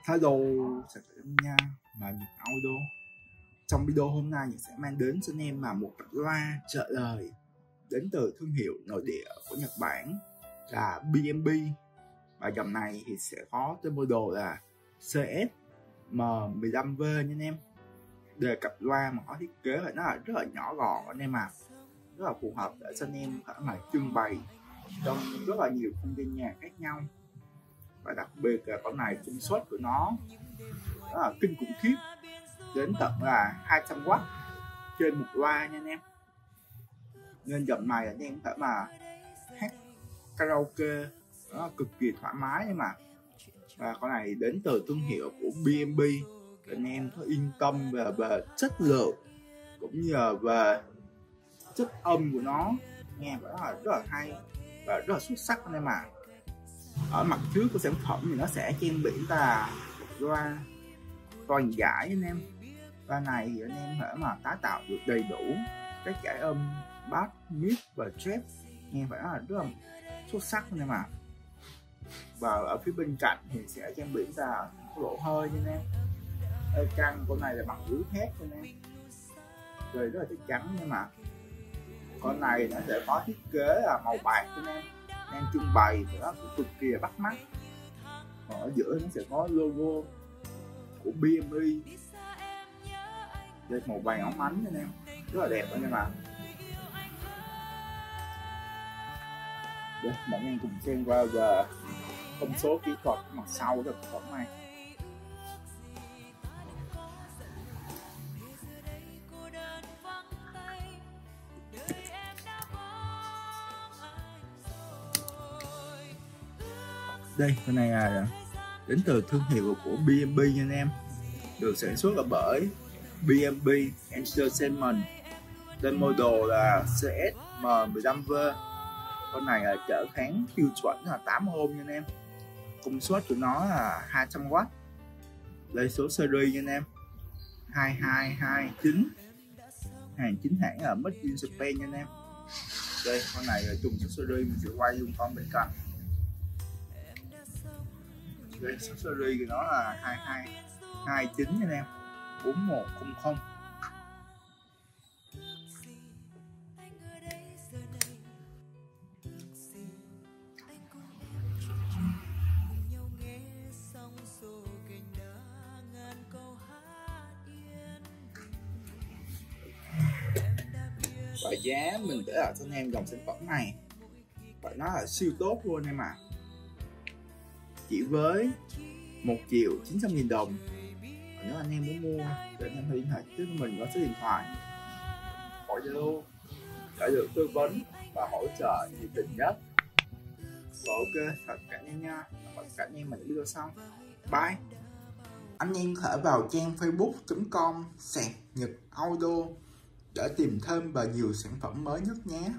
Hello, chào các em nha, mà Nhật Audio. Trong video hôm nay Nhật sẽ mang đến cho anh em một cặp loa trợ lời đến từ thương hiệu nội địa của Nhật Bản là BMB. Và dòng này thì sẽ có tên model là CS-M15V nha anh em. Để cặp loa mà có thiết kế là nó rất là nhỏ gọn anh em rất là phù hợp để cho anh em có thể trưng bày trong rất là nhiều không gian nhà khác nhau. Và đặc biệt là con này công suất của nó rất là kinh khủng khiếp, đến tận là 200W trên một loa nha anh em. Nên dòng này anh em có thể mà hát karaoke nó cực kỳ thoải mái nhưng mà. Và con này đến từ thương hiệu của BMB để anh em có yên tâm về chất lượng cũng như là về chất âm của nó, nghe rất là hay và rất là xuất sắc anh em ạ. Ở mặt trước của sản phẩm thì nó sẽ trang bị là loa toàn giải anh em. Loa này thì anh em có thể mà tái tạo được đầy đủ các giải âm bass, mid và trap, nghe phải rất là xuất sắc anh em ạ. Và ở phía bên cạnh thì sẽ trang bị là lỗ hơi nha anh em. Căn con này là bằng lưới thép anh em, rồi rất là chắc chắn nhưng mà con này nó sẽ có thiết kế là màu bạc anh em. Đang trưng bày thì nó cực kỳ bắt mắt. Còn ở giữa nó sẽ có logo của BMB đây, màu vàng óng ánh anh em, rất là đẹp anh em ạ. Đây, mọi người cùng xem qua về thông số kỹ thuật mặt sau của sản phẩm này. Đây, con này là đến từ thương hiệu của BMB nha anh em, được sản xuất là bởi BMB Entertainment. Tên model là CS-M15V. Con này là trở kháng tiêu chuẩn là 8 ohm nha anh em. Công suất của nó là 200W. Đây số series nha anh em, 2229. Hàng chính hãng là Made in Japan nha anh em. Đây, con này là trùng số series, mình sẽ quay luôn con bên cạnh. Đây, số series của nó là 2229 nha anh em, 4100. Và giá mình để lại cho anh em dòng sản phẩm này phải nói là siêu tốt luôn em ạ. Chỉ với 1.900.000 đồng. Và nếu anh em muốn mua thì anh em liên hệ với mình có số điện thoại gọi Zalo để được tư vấn và hỗ trợ nhiệt tình nhất. Và ok, chào cả anh em nha. Và cả anh em mình video sau. Bye. Anh em có thể vào trang facebook.com/Nhật Audio để tìm thêm và nhiều sản phẩm mới nhất nhé.